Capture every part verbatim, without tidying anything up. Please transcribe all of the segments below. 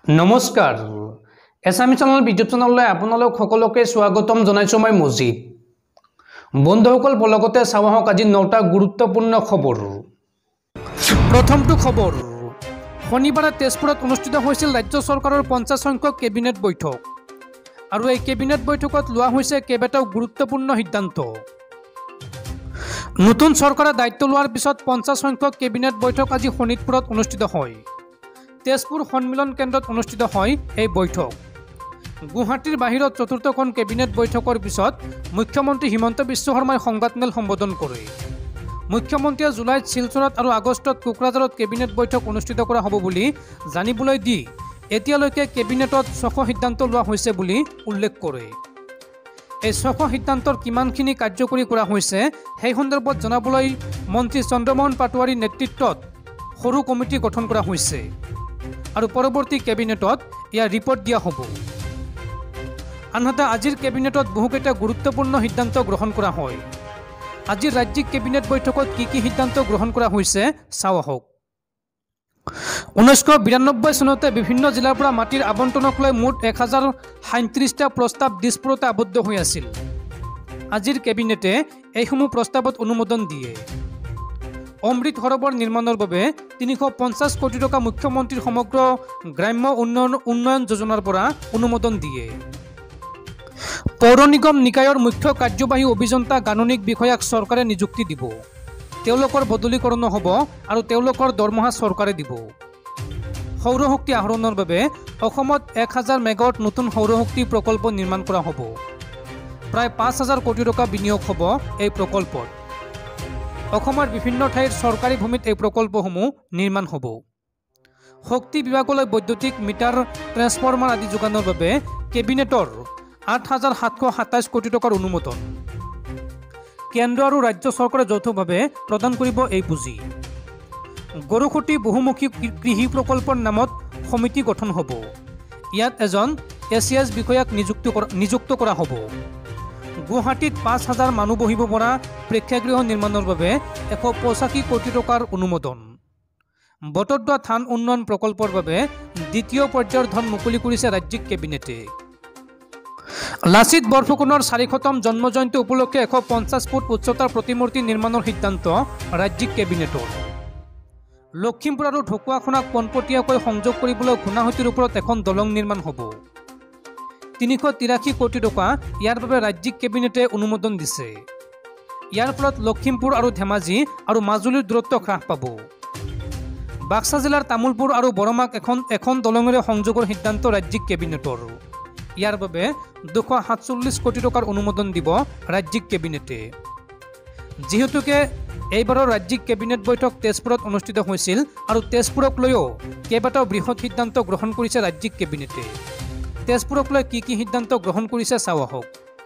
নমস্কাৰ এছামি channel YouTube চেনেললৈ আপোনালোক সকলোকে স্বাগতম জনাইছো মই মজিদ বন্ধুসকল বলগতে চাওঁক আজি নটা গুৰুত্বপূৰ্ণ খবৰ প্ৰথমটো খবৰ শনিবাৰে তেজপুৰত অনুষ্ঠিত হৈছিল ৰাজ্য চৰকাৰৰ পঞ্চাছ সংখ্যক কেবিনেট বৈঠক আৰু এই কেবিনেট বৈঠকত লোৱা হৈছে কেইবাটাও গুৰুত্বপূৰ্ণ সিদ্ধান্ত নতুন চৰকাৰে দায়িত্ব লোৱাৰ পিছত পঞ্চাছ সংখ্যক কেবিনেট বৈঠক আজি শোণিতপুৰত অনুষ্ঠিত হয় তেজপুৰ সন্মিলন কেন্দ্ৰত অনুষ্ঠিত হয় এই বৈঠক গুৱাহাটীৰ বাহিৰত চতুৰ্থখন কেবিনেট বৈঠকৰ পিছত মুখ্যমন্ত্ৰী হিমন্ত বিশ্ব শৰ্মাই সংবাদমেল সম্বোধন কৰে মুখ্যমন্ত্ৰীয়ে জুলাইত শিলচৰত আৰু আগষ্টত কোকৰাঝাৰত কেবিনেট বৈঠক অনুষ্ঠিত কৰা হ'ব বুলি জানিবলৈ দি এতিয়ালৈকে কেবিনেটত ছশ সিদ্ধান্ত লোৱা হৈছে বুলি উল্লেখ কৰে এই ছশ সিদ্ধান্তৰ কিমানখিনি কাৰ্যকৰী কৰা হৈছে সেই সন্দৰ্ভত জনাবলৈ মন্ত্ৰী চন্দ্ৰমোহন পাটোৱাৰীৰ নেতৃত্বত সৰু কমিটি গঠন কৰা হৈছে আৰু পৰৱৰ্তী কেবিনেটত ইয়াৰ ৰিপৰ্ট দিয়া হ'ব আনহাতে আজিৰ কেবিনেটত বহুকেইটা গুৰুত্বপূৰ্ণ সিদ্ধান্ত গ্ৰহণ কৰা হয় আজিৰ ৰাজ্যিক কেবিনেট বৈঠকত কি কি সিদ্ধান্ত গ্ৰহণ কৰা হৈছে চাওঁ আহক ঊনৈছশ বিৰানব্বৈ চনতে বিভিন্ন জিলাৰ পৰা মাটিৰ আবণ্টনক লৈ মুঠ এক হাজাৰ সাতত্ৰিছটা প্ৰস্তাৱ দিছপুৰতে আবদ্ধ হৈ আছিল আজিৰ কেবিনেটে এইসমূহ প্ৰস্তাৱত অনুমোদন দিয়ে অমৃত সৰোবৰ নিৰ্মাণৰ বাবে তিনিশ পঞ্চাছ কোটি টকা মুখ্যমন্ত্ৰীৰ সমগ্ৰ গ্ৰাম্য উন্নয়ন উন্নয়ন যোজনাৰ পৰা অনুমোদন দিয়ে পৌৰ নিগম নিকায়ৰ মুখ্য কাৰ্যবাহী অভিযন্তা গাণনিক বিষয়াক চৰকাৰে নিযুক্তি দিব তেওঁলোকৰ বদলীকৰণ হ'ব আৰু তেওঁলোকৰ দৰমহা চৰকাৰে দিব সৌৰশক্তি আহৰণৰ বাবে অসমত এক হাজাৰ মেগাৱাট নতুন সৌৰশক্তি প্ৰকল্প নিৰ্মাণ কৰা হ'ব প্ৰায় পাঁচ হাজাৰ কোটি টকা বিনিয়োগ হ'ব এই প্ৰকল্পত অসমৰ বিভিন্ন ঠাইৰ চৰকাৰী ভূমিত এই প্ৰকল্পসমূহ নিৰ্মাণ হ'ব শক্তি বিভাগলৈ বৈদ্যুতিক মিটাৰ ট্ৰেন্সফৰ্মাৰ আদি যোগানৰ বাবে কেবিনেটৰ আঠ হাজাৰ সাতশ সাতাইছ কোটি টকাৰ অনুমোদন কেন্দ্ৰ আৰু ৰাজ্য চৰকাৰে যৌথভাৱে প্ৰদান কৰিব এই পুঁজি গৰুখুটি বহুমুখী কৃষি প্ৰকল্পৰ নামত সমিতি গঠন হ'ব ইয়াত এজন এ চি এছ বিষয়াক নিযুক্তি নিযুক্ত কৰা হ'ব গুৱাহাটীত পাঁচ হাজাৰ মানুহ বহিব পৰা প্ৰেক্ষাগৃহ নিৰ্মাণৰ বাবে এশ পঁচাশী কোটি টকাৰ অনুমোদন বটদ্ৰৱা থান উন্নয়ন প্ৰকল্পৰ বাবে দ্বিতীয় পৰ্যায়ৰ ধন মুকলি কৰিছে ৰাজ্যিক কেবিনেটে লাচিত বৰফুকনৰ চাৰিশতম জন্ম জয়ন্তী উপলক্ষে এশ পঞ্চাছ ফুট উচ্চতাৰ প্ৰতিমূৰ্তি নিৰ্মাণৰ সিদ্ধান্ত ৰাজ্যিক কেবিনেটৰ লখিমপুৰ আৰু ঢকুৱাখনাক পোনপটীয়াকৈ সংযোগ কৰিবলৈ ঘূনাসুঁতিৰ ওপৰত এখন দলং নিৰ্মাণ হ'ব তিনিশ তিৰাশী কোটি টকা ইয়াৰ বাবে ৰাজ্যিক কেবিনেটে অনুমোদন দিছে ইয়াৰ ফলত লখিমপুৰ আৰু ধেমাজি আৰু মাজুলীৰ দূৰত্ব হ্ৰাস পাব বাক্সা জিলাৰ তামুলপুৰ আৰু বৰমাক এখন এখন দলঙেৰে সংযোগৰ সিদ্ধান্ত ৰাজ্যিক কেবিনেটৰ ইয়াৰ বাবে দুশ সাতচল্লিছ কোটি টকাৰ অনুমোদন দিব ৰাজ্যিক কেবিনেটে যিহেতুকে এইবাৰৰ ৰাজ্যিক কেবিনেট বৈঠক তেজপুৰত অনুষ্ঠিত হৈছিল আৰু তেজপুৰক লৈও কেইবাটাও বৃহৎ সিদ্ধান্ত গ্ৰহণ কৰিছে ৰাজ্যিক কেবিনেটে তেজপুৰক লৈ কি কি সিদ্ধান্ত গ্ৰহণ কৰিছে চাওঁ আহক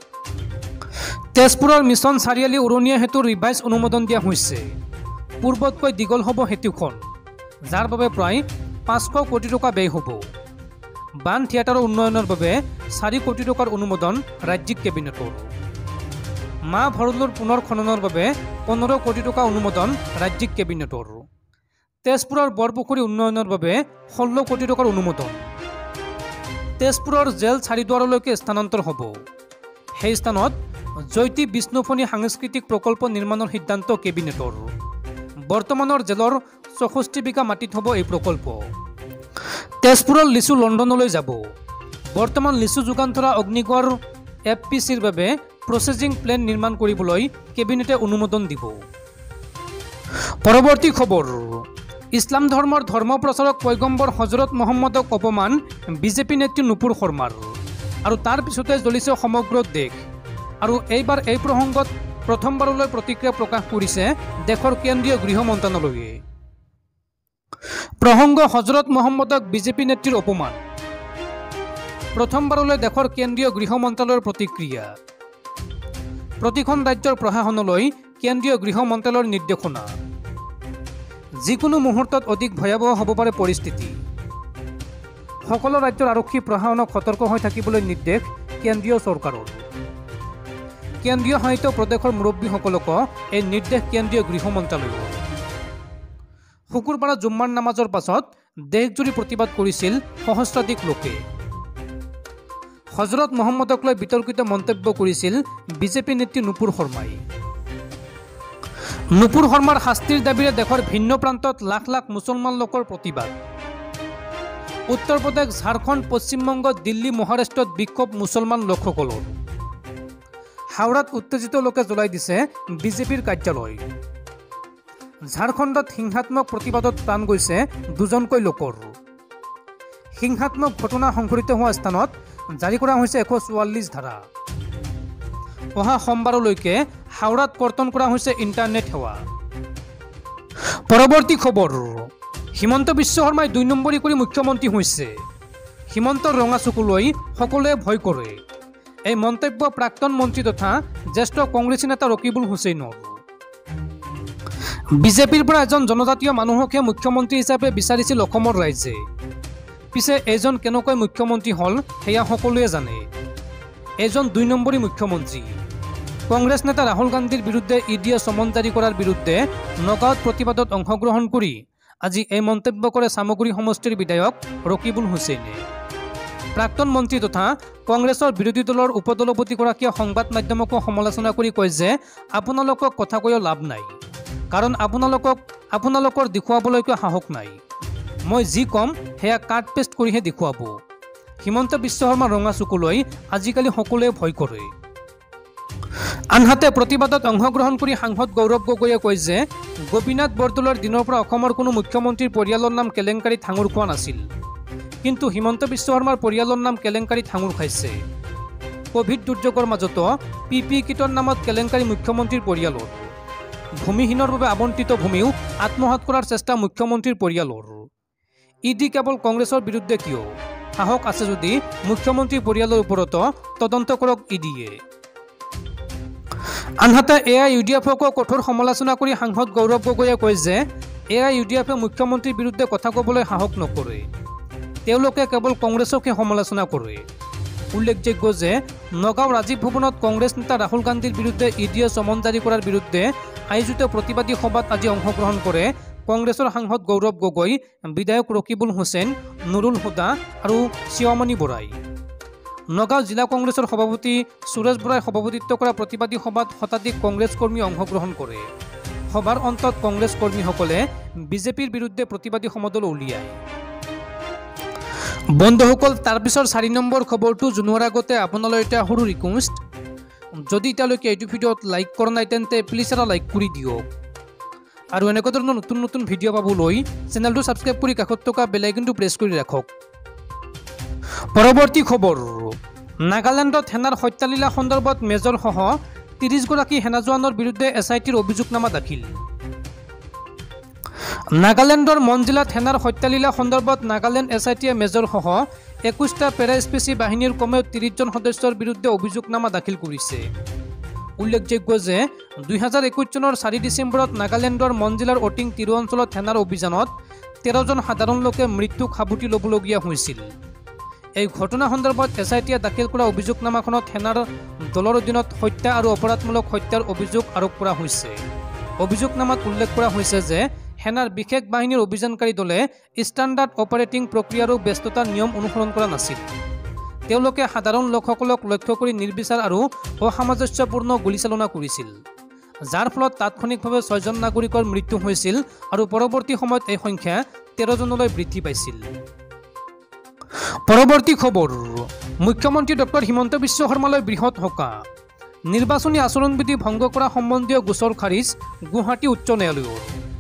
তেজপুৰৰ মিছন চাৰিআলি উৰণীয়া সেতুৰ ৰিভাইজ অনুমোদন দিয়া হৈছে পূৰ্বতকৈ দীঘল হ'ব সেতুখন যাৰ বাবে প্ৰায় পাঁচশ কোটি টকা ব্যয় হ'ব বান থিয়েটাৰৰ উন্নয়নৰ বাবে চাৰি কোটি টকাৰ অনুমোদন ৰাজ্যিক কেবিনেটৰ মা ভৰলুৰ পুনৰ খননৰ বাবে পোন্ধৰ কোটি টকা অনুমোদন ৰাজ্যিক কেবিনেটৰ তেজপুৰৰ বৰপুখুৰী উন্নয়নৰ বাবে ষোল্ল কোটি টকাৰ অনুমোদন তেজপুৰৰ জেল চাৰিদুৱাৰলৈকে স্থানান্তৰ হ'ব সেই স্থানত জ্যোতি বিষ্ণুফণি সাংস্কৃতিক প্ৰকল্প নিৰ্মাণৰ সিদ্ধান্ত কেবিনেটৰ বৰ্তমানৰ জেলৰ চৌষষ্ঠি বিঘা মাটিত হ'ব এই প্ৰকল্প তেজপুৰৰ লিচু লণ্ডনলৈ যাব বৰ্তমান লিচু যোগান ধৰা অগ্নিগড় এফ পি চিৰ বাবে প্ৰচেছিং প্লেন নিৰ্মাণ কৰিবলৈ কেবিনেটে অনুমোদন দিব পৰৱৰ্তী খবৰ ইছলাম ধৰ্মৰ ধৰ্ম প্ৰচাৰক পয়গম্বৰ হজৰত মহম্মদক অপমান বিজেপি নেত্ৰী নুপুৰ শৰ্মাৰ আৰু তাৰ পিছতে জ্বলিছে সমগ্ৰ দেশ আৰু এইবাৰ এই প্ৰসংগত প্ৰথমবাৰলৈ প্ৰতিক্ৰিয়া প্ৰকাশ কৰিছে দেশৰ কেন্দ্ৰীয় গৃহ মন্ত্ৰালয়ে প্ৰসংগ হজৰত মহম্মদক বিজেপি নেত্ৰীৰ অপমান প্ৰথমবাৰলৈ দেশৰ কেন্দ্ৰীয় গৃহ মন্ত্ৰালয়ৰ প্ৰতিক্ৰিয়া প্ৰতিখন ৰাজ্যৰ প্ৰশাসনলৈ কেন্দ্ৰীয় গৃহ মন্ত্ৰালয়ৰ নিৰ্দেশনা যিকোনো মুহূৰ্তত অধিক ভয়াৱহ হ'ব পাৰে পৰিস্থিতি সকলো ৰাজ্যৰ আৰক্ষী প্ৰশাসনক সতৰ্ক হৈ থাকিবলৈ নিৰ্দেশ কেন্দ্ৰীয় চৰকাৰৰ কেন্দ্ৰীয় শাসিত প্ৰদেশৰ মুৰব্বীসকলক এই নিৰ্দেশ কেন্দ্ৰীয় গৃহ মন্ত্ৰালয়ৰ শুকুৰবাৰে জুম্মাৰ নামাজৰ পাছত দেশজুৰি প্ৰতিবাদ কৰিছিল সহস্ৰাধিক লোকে। হজৰত মহম্মদক লৈ বিতৰ্কিত মন্তব্য কৰিছিল বিজেপি নেত্ৰী নুপুৰ শৰ্মাই। নুপুৰ শৰ্মাৰ শাস্তিৰ দাবীৰে দেশৰ ভিন্ন প্ৰান্তত লাখ লাখ মুছলমান লোকৰ প্ৰতিবাদ। উত্তৰ প্ৰদেশ, ঝাৰখণ্ড, পশ্চিমবংগ, দিল্লী, মহাৰাষ্ট্ৰত বিক্ষোভ মুছলমান লোকসকলৰ। হাওড়াত উত্তেজিত লোকে জ্বলাই দিছে বিজেপিৰ কাৰ্যালয়। ঝাৰখণ্ডত হিংসাত্মক প্ৰতিবাদত প্ৰাণ গৈছে দুজনকৈ লোকৰ। হিংসাত্মক ঘটনা সংঘটিত হোৱা স্থানত জাৰি কৰা হৈছে এশ চৌৱাল্লিছ ধাৰা। অহা সোমবাৰলৈকে হাওড়াত কৰ্তন কৰা হৈছে ইণ্টাৰনেট সেৱা। পৰৱৰ্তী খবৰ, হিমন্ত বিশ্ব শৰ্মাই দুই নম্বৰী কৰি মুখ্যমন্ত্ৰী হৈছে। হিমন্তৰ ৰঙা চকুলৈ সকলোৱে ভয় কৰে। এই মন্তব্য প্ৰাক্তন মন্ত্ৰী তথা জ্যেষ্ঠ কংগ্ৰেছী নেতা ৰকিবুল হুছেইনৰ। বিজেপিৰ পৰা এজন জনজাতীয় মানুহকহে মুখ্যমন্ত্ৰী হিচাপে বিচাৰিছিল অসমৰ ৰাইজে। পিছে এজন কেনেকৈ মুখ্যমন্ত্ৰী হ'ল সেয়া সকলোৱে জানে। এজন দুই নম্বৰী মুখ্যমন্ত্ৰী। কংগ্ৰেছ নেতা ৰাহুল গান্ধীৰ বিৰুদ্ধে ই ডিয়ে চমন জাৰি কৰাৰ বিৰুদ্ধে নগাঁৱত প্ৰতিবাদত অংশগ্ৰহণ কৰি আজি এই মন্তব্য কৰে চামগুৰি সমষ্টিৰ বিধায়ক ৰকিবুল হুছেইনে। প্ৰাক্তন মন্ত্ৰী তথা কংগ্ৰেছৰ বিৰোধী দলৰ উপদলপতিগৰাকীয়ে সংবাদ মাধ্যমকো সমালোচনা কৰি কয় যে আপোনালোকক কথা কৈও লাভ নাই, কাৰণ আপোনালোকক আপোনালোকৰ দেখুৱাবলৈকে সাহস নাই। মই যি ক'ম সেয়া কাট পেষ্ট কৰিহে দেখুৱাব। হিমন্ত বিশ্ব শৰ্মাৰ ৰঙা চকুলৈ আজিকালি সকলোৱে ভয় কৰে। আনহাতে প্ৰতিবাদত অংশগ্ৰহণ কৰি সাংসদ গৌৰৱ গগৈয়ে কয় যে গোপীনাথ বৰদলৈৰ দিনৰ পৰা অসমৰ কোনো মুখ্যমন্ত্ৰীৰ পৰিয়ালৰ নাম কেলেংকাৰীত সাঙুৰ খোৱা নাছিল, কিন্তু হিমন্ত বিশ্ব শৰ্মাৰ পৰিয়ালৰ নাম কেলেংকাৰীত সাঙুৰ খাইছে। কোভিড দুৰ্যোগৰ মাজতো পি পি কিটৰ নামত কেলেংকাৰী মুখ্যমন্ত্ৰীৰ পৰিয়ালৰ। ভূমিহীনৰ বাবে আবণ্টিত ভূমিও আত্মসাৎ কৰাৰ চেষ্টা মুখ্যমন্ত্ৰীৰ পৰিয়ালৰ। ই ডি কেৱল কংগ্ৰেছৰ বিৰুদ্ধে কিয়? সাহস আছে যদি মুখ্যমন্ত্ৰীৰ পৰিয়ালৰ ওপৰতো তদন্ত কৰক ই ডিয়ে। আনহাতে এ আই ইউ ডি এফকো কঠোৰ সমালোচনা কৰি সাংসদ গৌৰৱ গগৈয়ে কয় যে এ আই ইউ ডি এফে মুখ্যমন্ত্ৰীৰ বিৰুদ্ধে কথা ক'বলৈ সাহস নকৰে। তেওঁলোকে কেৱল কংগ্ৰেছকহে সমালোচনা কৰে। উল্লেখযোগ্য যে নগাঁও ৰাজীৱ ভৱনত কংগ্ৰেছ নেতা ৰাহুল গান্ধীৰ বিৰুদ্ধে ই ডিয়ে চমন জাৰি কৰাৰ বিৰুদ্ধে আয়োজিত প্ৰতিবাদী সভাত আজি অংশগ্ৰহণ কৰে কংগ্ৰেছৰ সাংসদ গৌৰৱ গগৈ, বিধায়ক ৰকিবুল হুছেইন, নুৰুল হুদা আৰু শিৱামণি বৰাই। নগাঁও জিলা কংগ্ৰেছৰ সভাপতি সুৰেশ বৰাই সভাপতিত্ব কৰা প্ৰতিবাদী সভাত শতাধিক কংগ্ৰেছ কৰ্মী অংশগ্ৰহণ কৰে। সভাৰ অন্তত কংগ্ৰেছ কৰ্মীসকলে বিজেপিৰ বিৰুদ্ধে প্ৰতিবাদী সমদল উলিয়ায়। বন্ধুসকল, তাৰপিছৰ চাৰি নম্বৰ খবৰটো জনোৱাৰ আগতে আপোনালৈ এটা সৰু ৰিকুৱেষ্ট, যদি এতিয়ালৈকে এইটো ভিডিঅ'ত লাইক কৰা নাই তেন্তে প্লিজ এটা লাইক কৰি দিয়ক আৰু এনেকুৱা ধৰণৰ নতুন নতুন ভিডিঅ' পাবলৈ চেনেলটো ছাবস্ক্ৰাইব কৰি কাষত থকা বেল আইকনটো প্ৰেছ কৰি ৰাখক। পৰৱৰ্তী খবৰ, নাগালেণ্ডত সেনাৰ হত্যালীলা সন্দৰ্ভত মেজৰসহ ত্ৰিছগৰাকী সেনা জোৱানৰ বিৰুদ্ধে এছ আই টিৰ অভিযোগনামা দাখিল। নাগালেণ্ডৰ মনজিলাত সেনাৰ হত্যালীলা সন্দৰ্ভত নাগালেণ্ড এছ আই টিয়ে মেজৰসহ একৈছটা পেৰা স্পেচি বাহিনীৰ কমেও ত্ৰিছজন সদস্যৰ বিৰুদ্ধে অভিযোগনামা দাখিল কৰিছে। উল্লেখযোগ্য যে দুই হাজাৰ একৈছ চনৰ চাৰি ডিচেম্বৰত নাগালেণ্ডৰ মনজিলাৰ অটিং তিৰু অঞ্চলত সেনাৰ অভিযানত তেৰজন সাধাৰণ লোকে মৃত্যুক সাবটি ল'বলগীয়া হৈছিল। এই ঘটনা সন্দৰ্ভত এছ আই টিয়ে দাখিল কৰা অভিযোগনামাখনত সেনাৰ দলৰ অধীনত হত্যা আৰু অপৰাধমূলক হত্যাৰ অভিযোগ আৰোপ কৰা হৈছে। অভিযোগনামাত উল্লেখ কৰা হৈছে যে সেনাৰ বিশেষ বাহিনীৰ অভিযানকাৰী দলে ষ্টেণ্ডাৰ্ড অপাৰেটিং প্ৰক্ৰিয়া আৰু ব্যস্ততাৰ নিয়ম অনুসৰণ কৰা নাছিল। তেওঁলোকে সাধাৰণ লোকসকলক লক্ষ্য কৰি নিৰ্বিচাৰ আৰু অসামঞ্জস্যপূৰ্ণ গুলীচালনা কৰিছিল, যাৰ ফলত তাৎক্ষণিকভাৱে ছয়জন নাগৰিকৰ মৃত্যু হৈছিল আৰু পৰৱৰ্তী সময়ত এই সংখ্যা তেৰজনলৈ বৃদ্ধি পাইছিল। পৰৱৰ্তী খবৰ, মুখ্যমন্ত্ৰী ডক্টৰ হিমন্ত বিশ্ব শৰ্মালৈ বৃহৎ সকা। নিৰ্বাচনী আচৰণবিধি ভংগ কৰা সম্বন্ধীয় গোচৰ খাৰিজ গুৱাহাটী উচ্চ ন্যায়ালয়ৰ।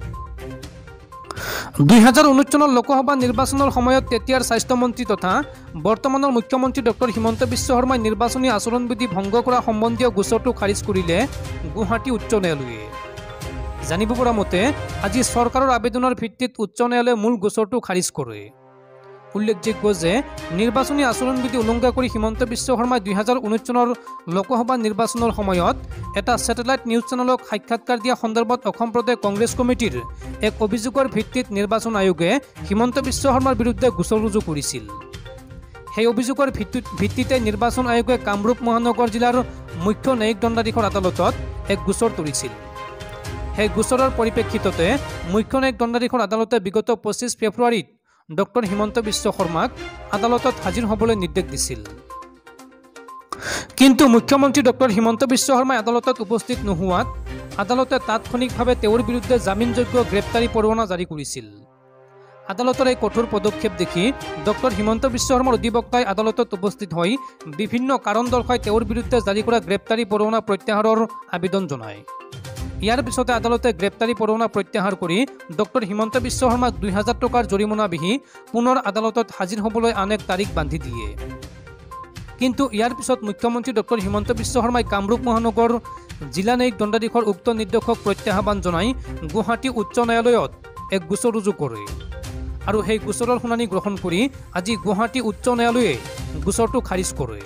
দুই হাজাৰ ঊনৈছ চনৰ লোকসভা নিৰ্বাচনৰ সময়ত তেতিয়াৰ স্বাস্থ্যমন্ত্ৰী তথা বৰ্তমানৰ মুখ্যমন্ত্ৰী ডক্টৰ হিমন্ত বিশ্ব শৰ্মাই নিৰ্বাচনী আচৰণবিধি ভংগ কৰা সম্বন্ধীয় গোচৰটো খাৰিজ কৰিলে গুৱাহাটী উচ্চ ন্যায়ালয়ে। জানিব পৰা মতে আজি চৰকাৰৰ আবেদনৰ ভিত্তিত উচ্চ ন্যায়ালয়ে মূল গোচৰটো খাৰিজ কৰে। উল্লেখযোগ্য যে নিৰ্বাচনী আচৰণবিধি উলংঘা কৰি হিমন্ত বিশ্ব শৰ্মাই দুই হাজাৰ ঊনৈছ চনৰ লোকসভা নিৰ্বাচনৰ সময়ত এটা ছেটেলাইট নিউজ চেনেলক সাক্ষাৎকাৰ দিয়া সন্দৰ্ভত অসম প্ৰদেশ কংগ্ৰেছ কমিটিৰ এক অভিযোগৰ ভিত্তিত নিৰ্বাচন আয়োগে হিমন্ত বিশ্ব শৰ্মাৰ বিৰুদ্ধে গোচৰ ৰুজু কৰিছিল। সেই অভিযোগৰ ভিত্তিতে নিৰ্বাচন আয়োগে কামৰূপ মহানগৰ জিলাৰ মুখ্য ন্যায়িক দণ্ডাধীশৰ আদালতত এক গোচৰ তৰিছিল। সেই গোচৰৰ পৰিপ্ৰেক্ষিততে মুখ্য ন্যায়িক দণ্ডাধীশৰ আদালতে বিগত পঁচিছ ফেব্ৰুৱাৰীত ডক্টৰ হিমন্ত বিশ্ব শৰ্মাক আদালতত হাজিৰ হ'বলৈ নিৰ্দেশ দিছিল। কিন্তু মুখ্যমন্ত্ৰী ডক্টৰ হিমন্ত বিশ্ব শৰ্মাই আদালতত উপস্থিত নোহোৱাত আদালতে তাৎক্ষণিকভাৱে তেওঁৰ বিৰুদ্ধে জামিনযোগ্য গ্ৰেপ্তাৰী পৰোৱানা জাৰি কৰিছিল। আদালতৰ এই কঠোৰ পদক্ষেপ দেখি ডক্টৰ হিমন্ত বিশ্ব শৰ্মাৰ অধিবক্তাই আদালতত উপস্থিত হৈ বিভিন্ন কাৰণ দৰ্শাই তেওঁৰ বিৰুদ্ধে জাৰি কৰা গ্ৰেপ্তাৰী পৰোৱানা প্ৰত্যাহাৰৰ আবেদন জনায়। ইয়াৰ পিছতে আদালতে গ্ৰেপ্তাৰী পৰোৱানা প্ৰত্যাহাৰ কৰি ডক্টৰ হিমন্ত বিশ্ব শৰ্মাক দুই হাজাৰ টকাৰ জৰিমনা বিহি পুনৰ আদালতত হাজিৰ হ'বলৈ আন এক তাৰিখ বান্ধি দিয়ে। কিন্তু ইয়াৰ পিছত মুখ্যমন্ত্ৰী ডক্টৰ হিমন্ত বিশ্ব শৰ্মাই কামৰূপ মহানগৰ জিলা ন্যায়িক দণ্ডাধীশৰ উক্ত নিৰ্দেশক প্ৰত্যাহ্বান জনাই গুৱাহাটী উচ্চ ন্যায়ালয়ত এক গোচৰ ৰুজু কৰে আৰু সেই গোচৰৰ শুনানি গ্ৰহণ কৰি আজি গুৱাহাটী উচ্চ ন্যায়ালয়ে গোচৰটো খাৰিজ কৰে।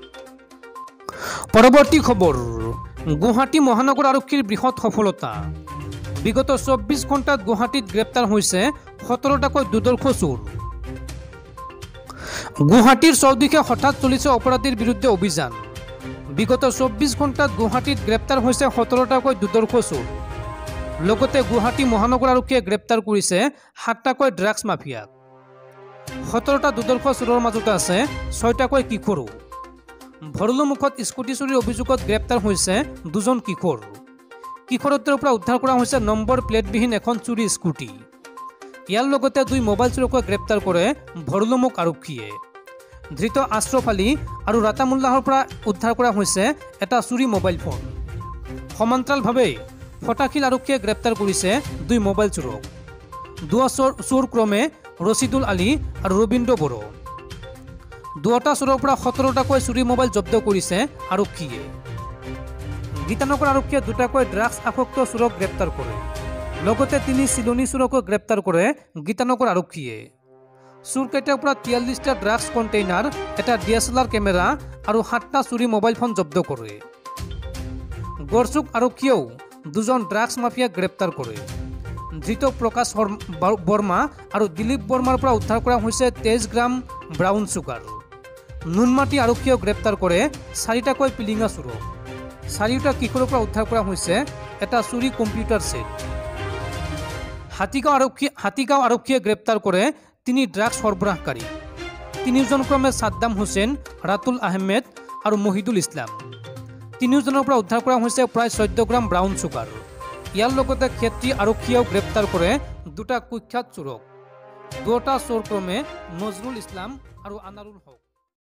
পৰৱৰ্তী খবৰ, গুৱাহাটী মহানগৰ আৰক্ষীৰ বৃহৎ সফলতা। বিগত চৌব্বিছ ঘণ্টাত গুৱাহাটীত গ্ৰেপ্তাৰ হৈছে সোতৰটাকৈ দুৰ্ধৰ্ষ চোৰ। গুৱাহাটীৰ চৌদিশে হঠাৎ চলিছে অপৰাধীৰ বিৰুদ্ধে অভিযান। বিগত চৌব্বিছ ঘণ্টাত গুৱাহাটীত গ্ৰেপ্তাৰ হৈছে সোতৰটাকৈ দুৰ্ধৰ্ষ চোৰ। লগতে গুৱাহাটী মহানগৰ আৰক্ষীয়ে গ্ৰেপ্তাৰ কৰিছে সাতটাকৈ ড্ৰাগছ মাফিয়াক। সোতৰটা দুৰ্ধৰ্ষ চোৰৰ মাজতে আছে ছয়টাকৈ কিশোৰো। ভৰলুমুখত স্কুটি চুৰিৰ অভিযোগত গ্ৰেপ্তাৰ হৈছে দুজন কিশোৰ। কিশোৰত্বৰ পৰা উদ্ধাৰ কৰা হৈছে নম্বৰ প্লেটবিহীন এখন চুৰি স্কুটি। ইয়াৰ লগতে দুই মোবাইল চোৰকো গ্ৰেপ্তাৰ কৰে ভৰলুমুখ আৰক্ষীয়ে। ধৃত আশ্ৰফ আলী আৰু ৰাতামুল্লাহৰ পৰা উদ্ধাৰ কৰা হৈছে এটা চুৰি মোবাইল ফোন। সমান্তৰালভাৱে ফটাশিল আৰক্ষীয়ে গ্ৰেপ্তাৰ কৰিছে দুই মোবাইল চোৰক। দুটা চোৰ চোৰ ক্ৰমে ৰচিদুল আলী আৰু ৰবীন্দ্ৰ বড়ো। দুটা চোৰৰ পৰা সোতৰটাকৈ চুৰি মোবাইল জব্দ কৰিছে আৰক্ষীয়ে। গীতানগৰ আৰক্ষীয়ে দুটাকৈ ড্ৰাগছ আসক্ত চোৰক গ্ৰেপ্তাৰ কৰে। লগতে তিনি চিলনী চোৰকো গ্ৰেপ্তাৰ কৰে গীতানগৰ আৰক্ষীয়ে। চোৰকেইটাৰ পৰা তিয়াল্লিছটা ড্ৰাগছ কণ্টেইনাৰ, এটা D S L R camera আৰু সাতটা চুৰি মোবাইল ফোন জব্দ কৰে। গড়চুক আৰক্ষীয়েও দুজন ড্ৰাগছ মাফিয়াক গ্ৰেপ্তাৰ কৰে। ধৃত প্ৰকাশ বৰ্মা আৰু দিলীপ বৰ্মাৰ পৰা উদ্ধাৰ কৰা হৈছে তেইছ গ্ৰাম ব্ৰাউন চুগাৰ। নুনমাটি আৰক্ষীয়েও গ্ৰেপ্তাৰ কৰে চাৰিটাকৈ পিলিঙা চোৰক। চাৰিওটা কিশোৰৰ পৰা উদ্ধাৰ কৰা হৈছে এটা চুৰি কম্পিউটাৰ ছেট। হাতীগাঁও আৰক্ষী হাতীগাঁও আৰক্ষীয়ে গ্ৰেপ্তাৰ কৰে তিনি ড্ৰাগছ সৰবৰাহকাৰী। তিনিওজন ক্ৰমে ছাদ্দাম হুছেইন, ৰাতুল আহমেদ আৰু মহিদুল ইছলাম। তিনিওজনৰ পৰা উদ্ধাৰ কৰা হৈছে প্ৰায় চৈধ্য গ্ৰাম ব্ৰাউন চুগাৰ। ইয়াৰ লগতে ক্ষেত্ৰী আৰক্ষীয়েও গ্ৰেপ্তাৰ কৰে দুটা কুখ্যাত চোৰক। দুটা চোৰ ক্ৰমে নজৰুল ইছলাম আৰু আনাৰুল হক।